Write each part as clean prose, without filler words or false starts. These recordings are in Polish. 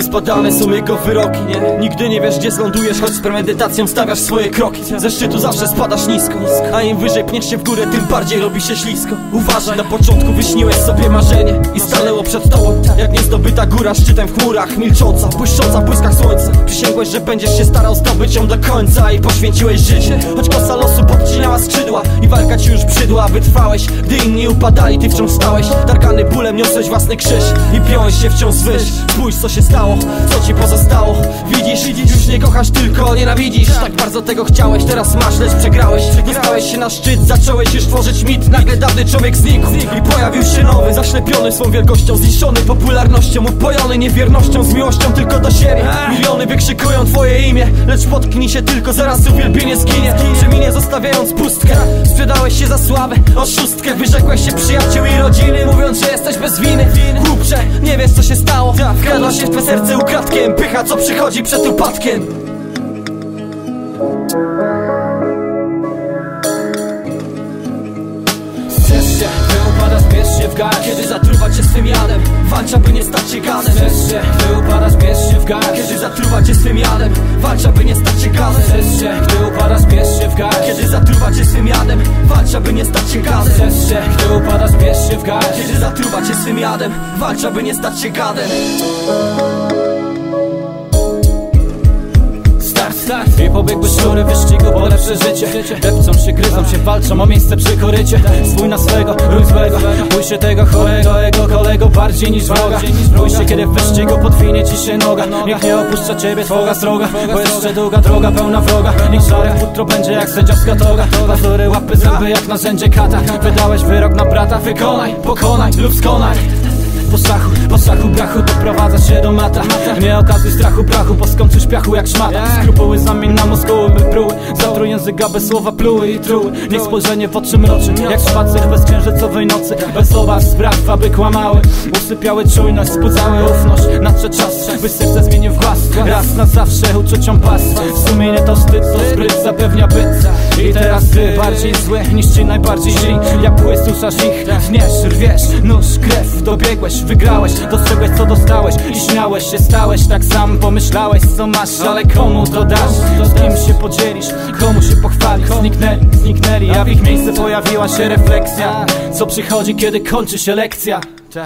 niezbadane są jego wyroki. Nigdy nie wiesz, gdzie zlądujesz, choć z premedytacją stawiasz swoje kroki. Ze szczytu zawsze spadasz nisko, a im wyżej pniesz się w górę, tym bardziej robi się ślisko. Uważaj, na początku wyśniłeś sobie marzenie i stanęło przed tobą jak niezdobyta góra, szczytem w chmurach, milcząca, błyszcząca w błyskach słońca. Przysięgłeś, że będziesz się starał zdobyć ją do końca i poświęciłeś życie, choć kosa losu podcinała skrzydła i walka ci już brzydła. Wytrwałeś, gdy inni upadali, ty wciąż stałeś. Targany bólem niosłeś własny krzyż i piąłeś się wciąż zwyż. Spójrz, co się stało, co ci pozostało. Widzisz, już nie kochasz, tylko nienawidzisz. Tak bardzo tego chciałeś, teraz masz, lecz przegrałeś. Dostałeś się na szczyt, zacząłeś już tworzyć mit. Nagle dawny człowiek znikł i pojawił się nowy, zaślepiony swą wielkością, zniszczony popularnością, upojony niewiernością, z miłością tylko do siebie. Miliony wykrzykują twoje imię, lecz potknij się tylko, zaraz uwielbienie zginie. Przeminie zostawiając pustkę. Sprzedałeś się za sławę, oszustkę. Wyrzekłeś się przyjaciół i rodziny, mówiąc, że jesteś bez winy. Głupcze, nie wiesz, co się stało. Wkradła się w twe serce ukradkiem pycha, co przychodzi przed upadkiem. Chcesz się, by upada, spiesz się w garść, kiedy zatruwa cię swym jadem. Walcz, aby nie stać się ganem. Chcesz się, gdy upada, spiesz się w garść, kiedy zatruwa cię swym jadem. Walcz, aby nie stać się ganem. Chcesz się, gdy upada, spiesz się w garść, kiedy zatruwa cię swym jadem. Walcz, aby nie stać się ganem. Chcesz się, gdy upada, spiesz się w garść, kiedy zatruwa cię swym jadem. Walcz, aby nie stać się gadem. Start i pobiegły szczury wyścigu po lepsze życie. Depczą się, gryzą się, walczą o miejsce przy korycie. Spój na swego, rój złego, bój się tego chorego, ego kolego bardziej niż wroga. Bój się, kiedy w wyścigu podwinie ci się noga. Niech nie opuszcza ciebie twoja sroga, bo jeszcze długa droga pełna wroga. Niech szare futro będzie jak sędziowska toga. Pazury, łapy, zęby jak narzędzie kata. Wydałeś wyrok na brata, wykonaj, pokonaj lub skonaj. Po strachu brachu doprowadza się do mata. Nie okazuj strachu prachu, po skończysz piachu jak szmata. Skrupuły zamień na muskuły, by pruły. Zatruj języka, bez słowa pluły i truły. Niech spojrzenie w oczy mroczy, jak spacer bez księżycowej nocy. Bez słowa spraw, aby kłamały. Usypiały czujność, spudzały ufność. Nadszedł czas, by serce zmienił w głaz. Raz na zawsze uczuciom pas. Sumienie to wstyd, to spryt zapewnia byt. I teraz ty, bardziej zły niż ci najbardziej źli. Jak pły suszasz ich, tniesz, rwiesz, nóż, krew, dobiegłeś. Wygrałeś, dostrzegłeś co dostałeś i śmiałeś się, stałeś tak sam. Pomyślałeś co masz, ale komu to dasz? Z kim się podzielisz, komu się pochwalisz? Zniknęli, a w ich miejsce pojawiła się refleksja. Co przychodzi, kiedy kończy się lekcja?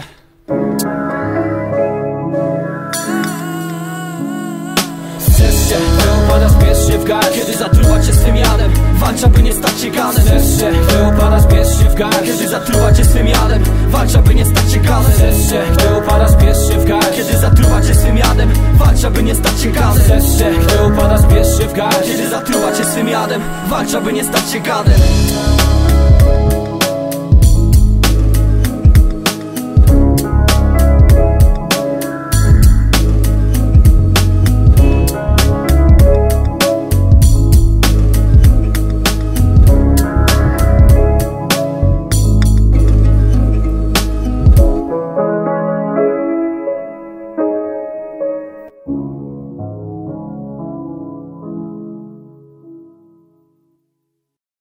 Chcesz się, by upada, spiesz się w garść, kiedy zatruwa cię swym jadem. Walcz, aby nie stać się ganem. Chcesz się, gdy upada, spiesz się w garść, kiedy zatruwa cię swym jadem. Walcz, aby nie stać się ganem. Chcesz się, gdy upada, spiesz się w garść, kiedy zatruwa cię swym jadem. Walcz, aby nie stać się ganem. Chcesz się, gdy upada, spiesz się w garść, kiedy zatruwa cię swym jadem. Walcz, aby nie stać się gadem.